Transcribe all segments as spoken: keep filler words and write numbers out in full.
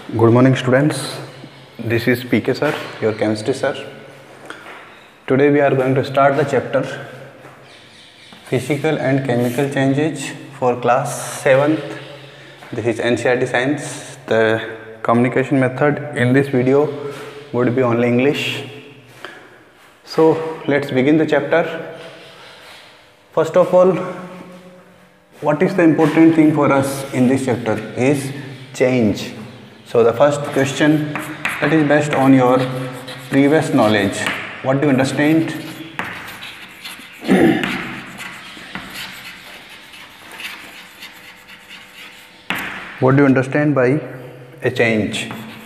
Good morning, students. This is P K sir, your chemistry sir. Today we are going to start the chapter Physical and Chemical Changes for class seventh. This is N C E R T Science. The communication method in this video would be only English. So let's begin the chapter. First of all, what is the important thing for us in this chapter is change. So the first question that is based on your previous knowledge. What do you understand? What do you understand by a change?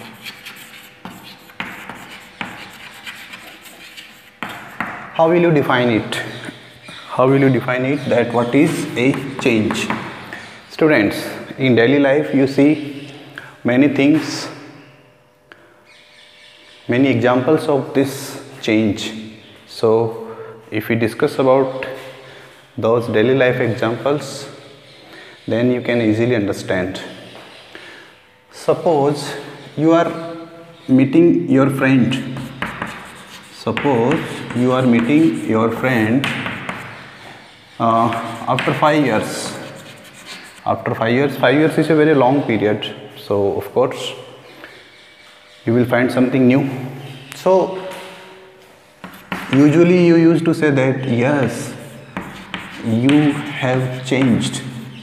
How will you define it? How will you define it that what is a change? Students, in daily life you see many things, many examples of this change. So if we discuss about those daily life examples, then you can easily understand. Suppose you are meeting your friend. Suppose you are meeting your friend uh, after five years. After five years, five years is a very long period. So of course you will find something new. So usually you used to say that yes, you have changed.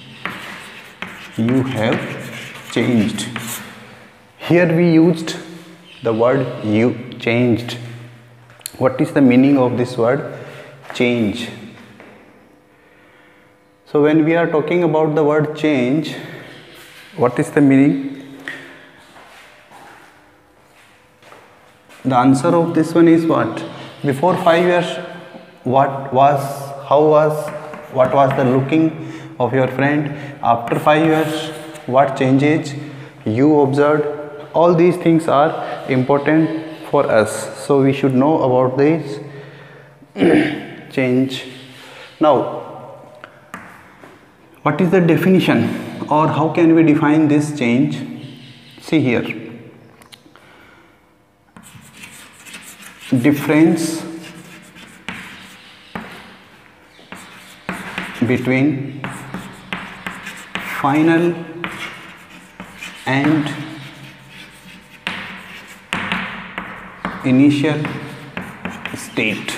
You have changed. Here we used the word you changed. What is the meaning of this word change? So when we are talking about the word change, what is the meaning? The answer of this one is what? Before five years, what was, how was, what was the looking of your friend? After five years, what changes you observed? All these things are important for us. So we should know about this change. Now, what is the definition or how can we define this change? See here. Difference between final and initial state.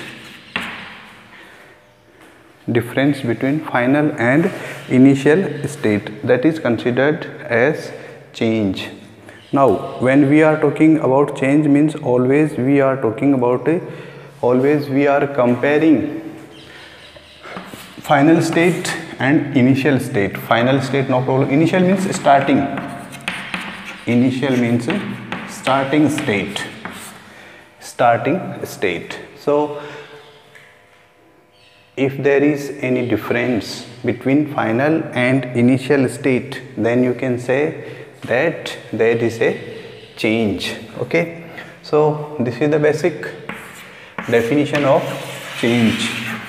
Difference between final and initial state, that is considered as change. Now when we are talking about change, means always we are talking about a, always we are comparing final state and initial state. Final state, no problem. Initial means starting. Initial means starting state. Starting state. So if there is any difference between final and initial state, then you can say that there is a change. Okay, so this is the basic definition of change.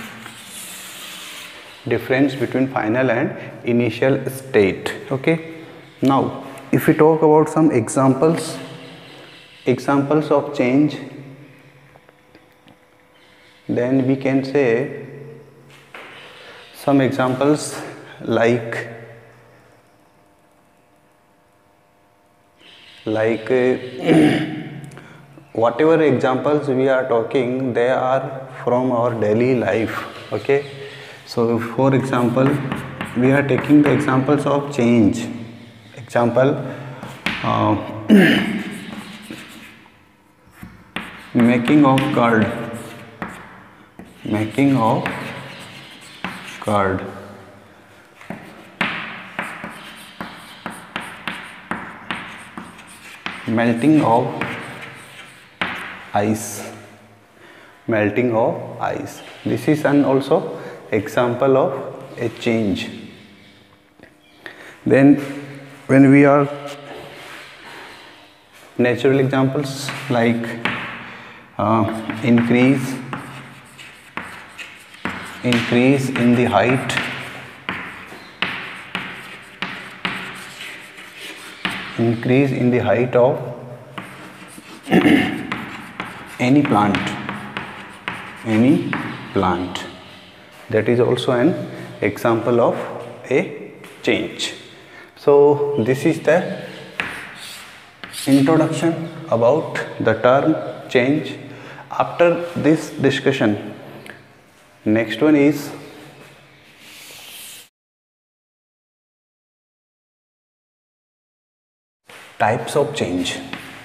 Difference between final and initial state. Okay, now if we talk about some examples, examples of change, then we can say some examples like like uh, whatever examples we are talking, they are from our daily life. Okay, so for example we are taking the examples of change. Example, uh, making of curd. Making of curd. Melting of ice. Melting of ice. This is an also example of a change. Then when we are natural examples like uh, increase increase in the height, increase in the height of any plant, any plant. That is also an example of a change. So this is the introduction about the term change. After this discussion, next one is types of change.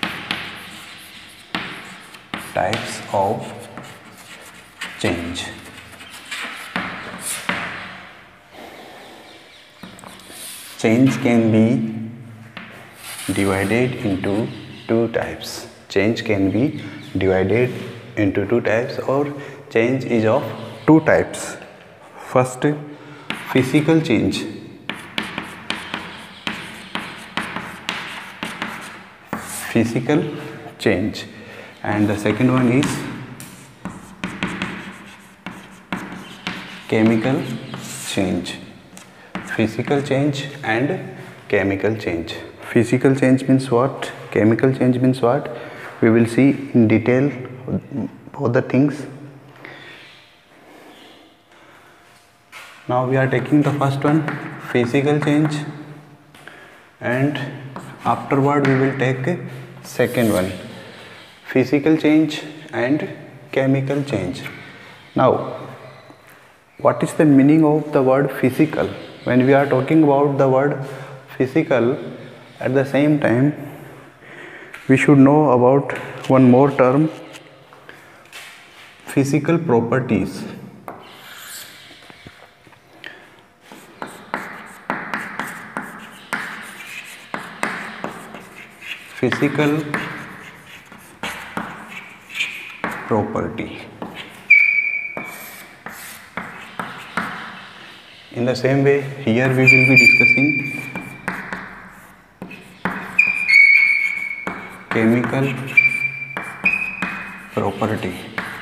Types of change. Change can be divided into two types. Change can be divided into two types, or change is of two types. First, physical change. Physical change, and the second one is chemical change. Physical change and chemical change. Physical change means what? Chemical change means what? We will see in detail both the things. Now we are taking the first one, physical change, and afterward we will take second one, physical change and chemical change. Now, what is the meaning of the word physical? When we are talking about the word physical, at the same time we should know about one more term, physical properties. Physical property. In the same way, here we will be discussing chemical property.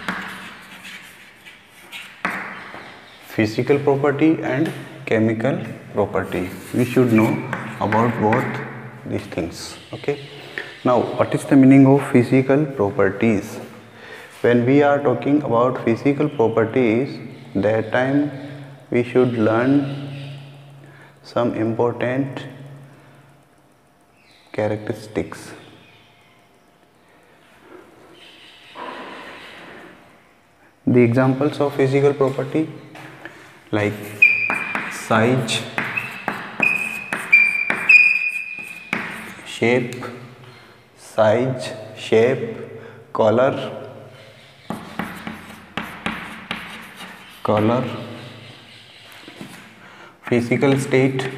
Physical property and chemical property. We should know about both these things. Okay. Now, what is the meaning of physical properties? When we are talking about physical properties, that time we should learn some important characteristics. The examples of physical property like size, shape, size, shape, color, color, physical state,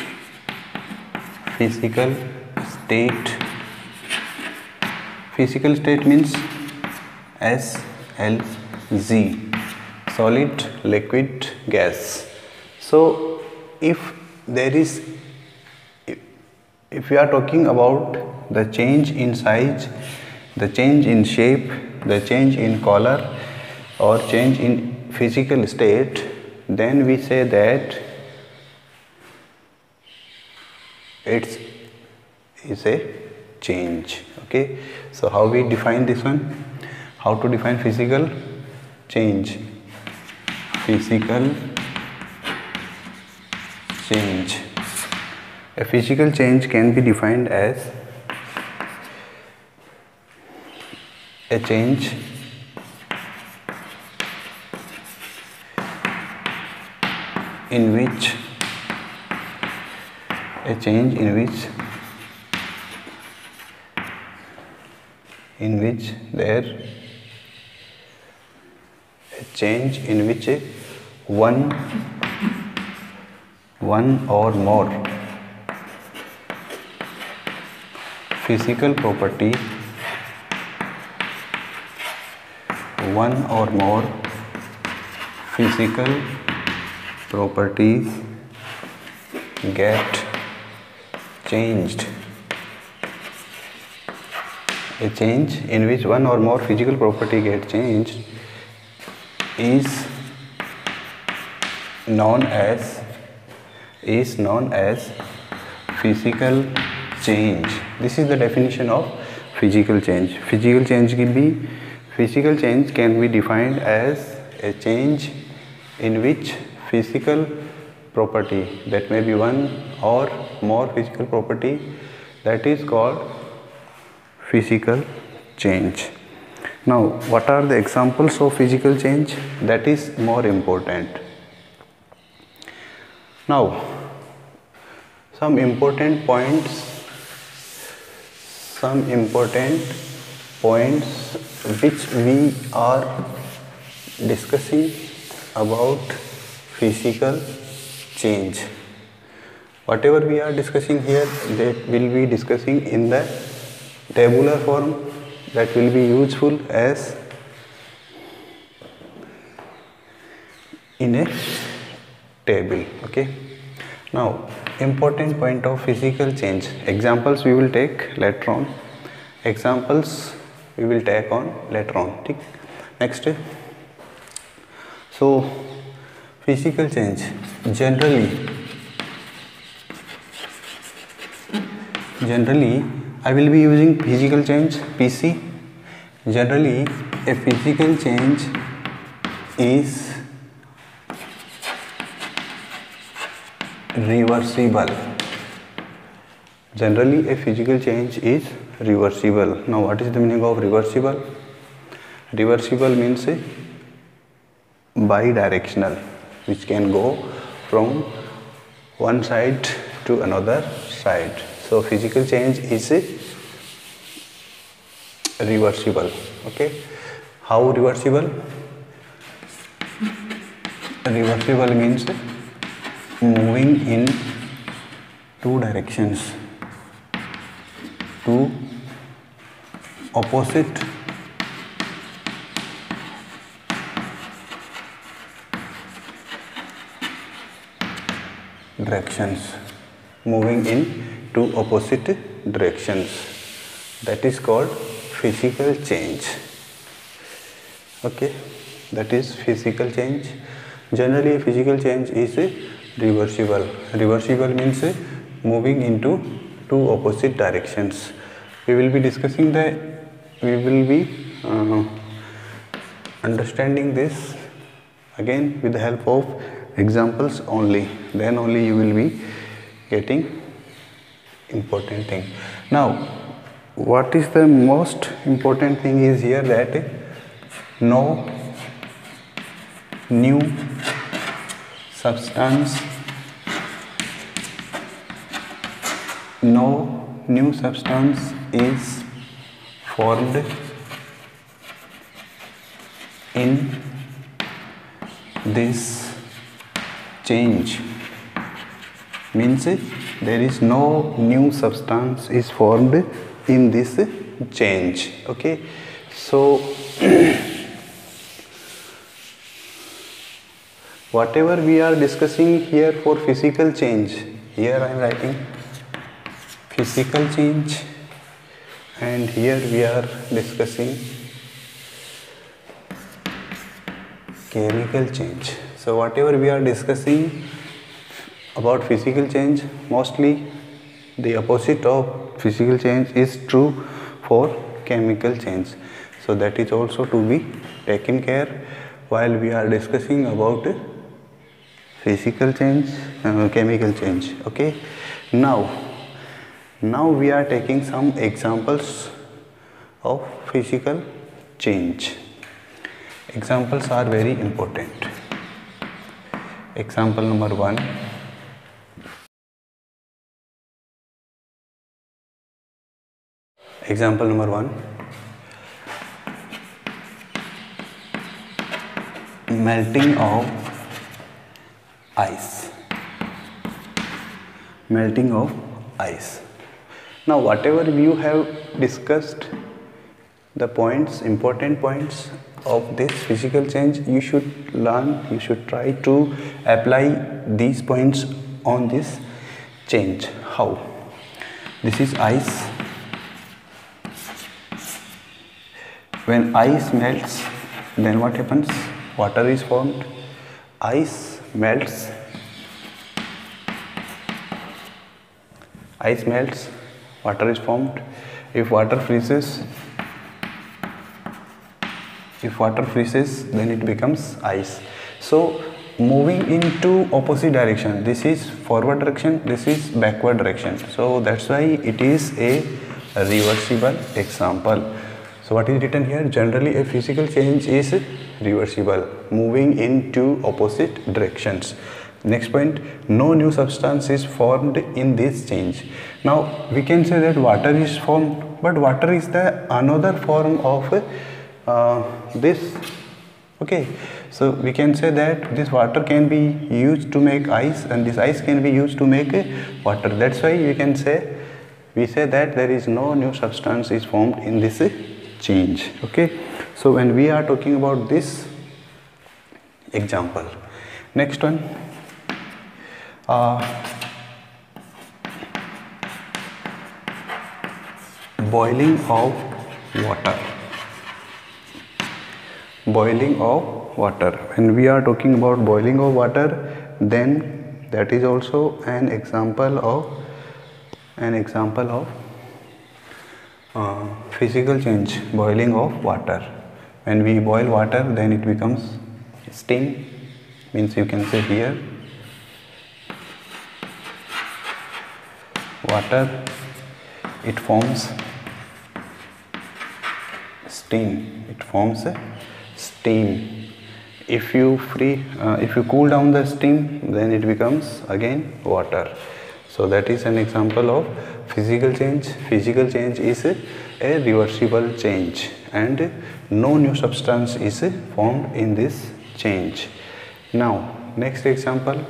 physical state. Physical state means S L Z, solid, liquid, gas. So if there is, if we are talking about the change in size, the change in shape, the change in color, or change in physical state, then we say that it's is a change. Okay, so how we define this one? How to define physical change? Physical change. A physical change can be defined as a change in which a change in which in which there a change in which one one or more physical property, one or more physical properties get changed. A change in which one or more physical property get changed is known as is known as physical change. This is the definition of physical change. Physical change can be physical change can be defined as a change in which physical property, that may be one or more physical property, that is called physical change. Now, what are the examples of physical change? That is more important. Now, some important points, some important points which we are discussing about physical change. Whatever we are discussing here, that will be discussing in the tabular form, that will be useful as in a table. Okay. Now, important point of physical change. Examples we will take later on. Examples we will take on later on. Okay. Next. So, physical change generally. Generally, I will be using physical change P C. Generally, a physical change is reversible. Generally, a physical change is reversible. Now, what is the meaning of reversible? Reversible means bidirectional, which can go from one side to another side. So, physical change is reversible. Okay. How reversible? Reversible means moving in two directions, two opposite directions, moving in two opposite directions, that is called physical change. Okay, that is physical change. Generally, physical change is reversible. Reversible means moving into two opposite directions. We will be discussing the, we will be uh, understanding this again with the help of examples only. Then only you will be getting important thing. Now, what is the most important thing is here that no new substance, no new substance is formed in this change. Means there is no new substance is formed in this change. Okay. So, whatever we are discussing here for physical change, here I am writing physical change, and here we are discussing chemical change. So, whatever we are discussing about physical change, mostly the opposite of physical change is true for chemical change. So, that is also to be taken care while we are discussing about physical change, uh, chemical change. Okay. Now, now we are taking some examples of physical change. Examples are very important. Example number one. Example number one. Melting of ice. Melting of ice. Now, whatever you have discussed, the points, important points of this physical change, you should learn, you should try to apply these points on this change. How? This is ice. When ice melts, then what happens? Water is formed. Ice melts. Ice melts. water is formed. If water freezes, if water freezes, then it becomes ice. So moving into opposite direction, this is forward direction, this is backward direction. So that's why it is a reversible example. So what is written here? Generally a physical change is reversible, moving into opposite directions. Next point, no new substance is formed in this change. Now we can say that water is formed, but water is the another form of uh, this. Okay, so we can say that this water can be used to make ice, and this ice can be used to make water. That's why we can say, we say that there is no new substance is formed in this change. Okay, so when we are talking about this example, next one, uh, boiling of water. Boiling of water. When we are talking about boiling of water, then that is also an example of an example of uh, physical change, boiling of water. When we boil water, then it becomes steam, means you can say here water, it forms steam, it forms steam. If you free uh, if you cool down the steam, then it becomes again water. So that is an example of physical change. Physical change is a, a reversible change, and no new substance is formed in this change. Now next example,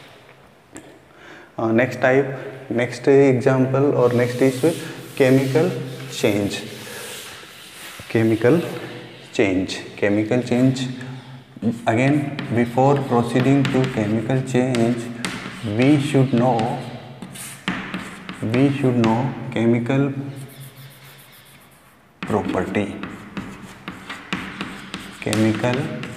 uh, next type, next example or next is chemical change. Chemical change. Chemical change. Again, before proceeding to chemical change, we should know we should know chemical property. Chemical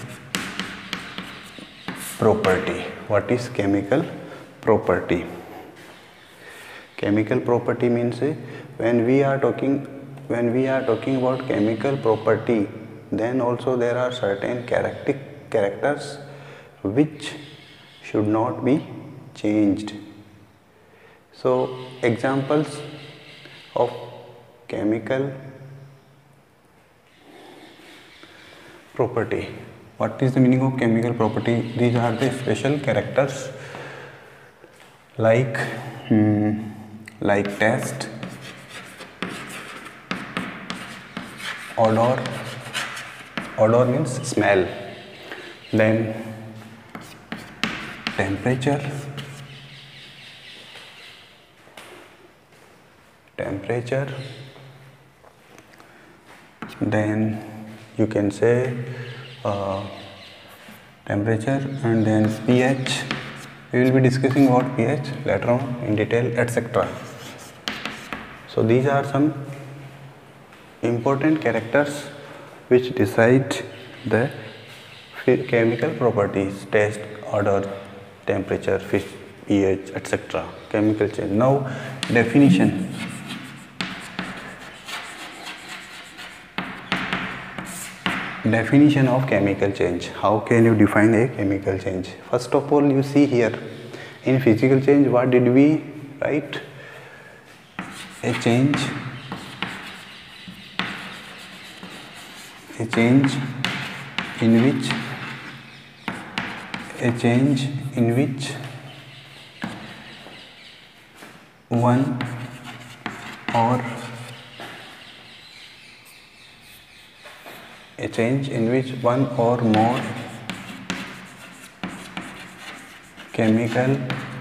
property. What is chemical property? Chemical property means when we are talking when we are talking about chemical property, then also there are certain character characters which should not be changed. So examples of chemical property. What is the meaning of chemical property? These are the special characters like hmm, like taste, odor. Odor means smell. Then temperature. Temperature. Then you can say uh, temperature, and then pH. We will be discussing about pH later on in detail, et cetera. So these are some important characters which decide the chemical properties: taste, odor, temperature, pH, et cetera. Chemical change. Now definition. Definition of chemical change. How can you define a chemical change? First of all, you see here in physical change, what did we write? A change, a change in which, a change in which one or a change in which one or more chemical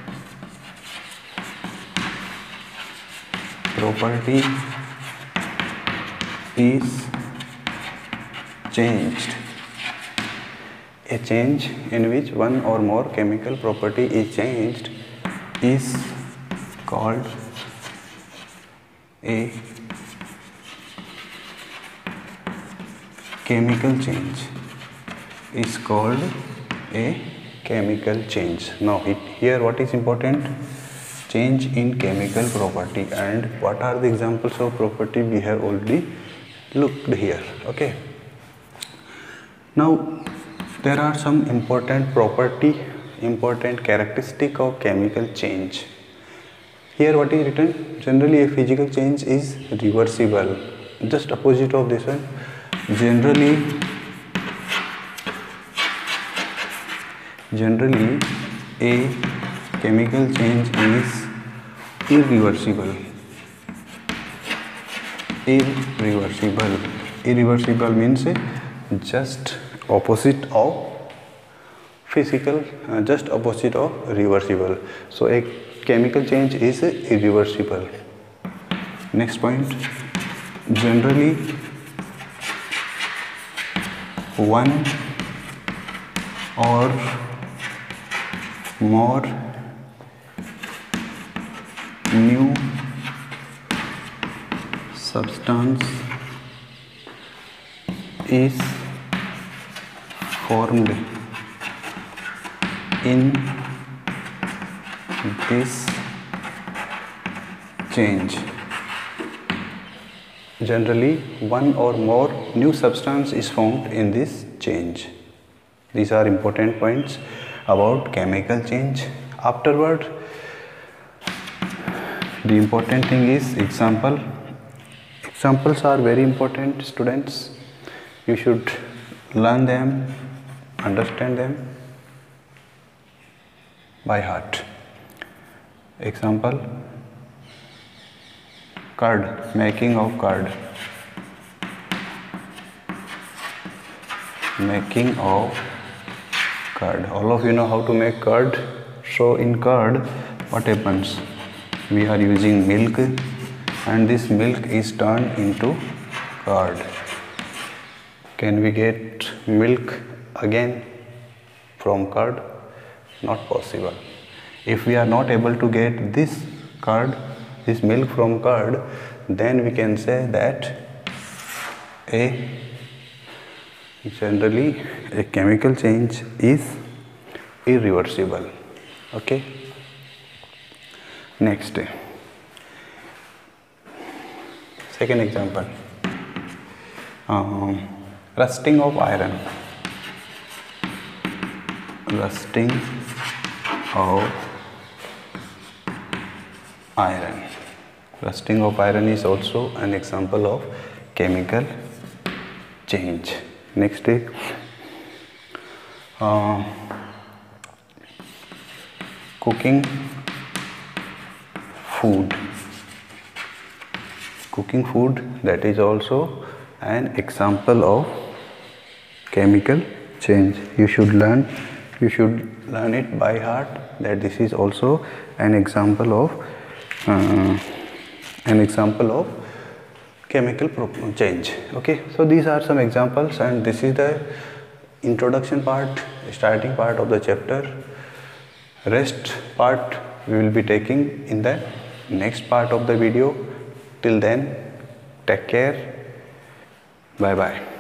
property is changed. A change in which one or more chemical property is changed is called a chemical change. Is called a chemical change. Now it, here what is important? change in chemical property. And what are the examples of property? We have already looked here. Okay, now there are some important property, important characteristic of chemical change. Here what is written? Generally a physical change is reversible. Just opposite of this one. Generally, generally a chemical change is irreversible. Irreversible. Irreversible means just opposite of physical, uh, just opposite of reversible. So a chemical change is irreversible. Next point, generally one or more new substance is formed in this change. Generally, one or more new substance is formed in this change. These are important points about chemical change. Afterward, the important thing is example. Examples are very important, students. You should learn them, understand them by heart. Example, curd, making of curd. Making of curd. All of you know how to make curd. So in curd, what happens? We are using milk, and this milk is turned into curd. Can we get milk again from curd? Not possible. If we are not able to get this curd, this milk from curd, then we can say that a generally a chemical change is irreversible. Okay. Next, second example, um, rusting of iron. Rusting of iron. Rusting of iron is also an example of chemical change. Next is uh, cooking food. Cooking food, that is also an example of chemical change. You should learn, you should learn it by heart, that this is also an example of uh, an example of chemical change. Okay, so these are some examples, and this is the introduction part, starting part of the chapter. Rest part we will be taking in the next part of the video. Till then, take care. Bye bye.